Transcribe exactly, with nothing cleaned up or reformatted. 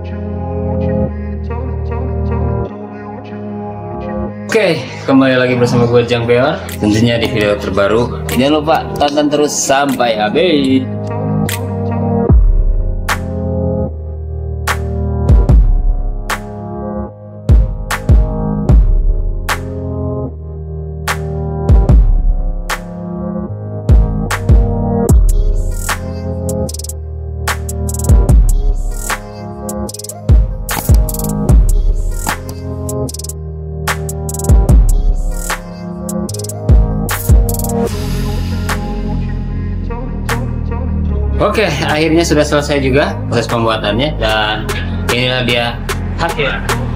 Oke, kembali lagi bersama gue Jang Beor, tentunya di video terbaru. Jangan lupa tonton terus sampai habis. Oke, akhirnya sudah selesai juga proses pembuatannya, dan inilah dia hasil.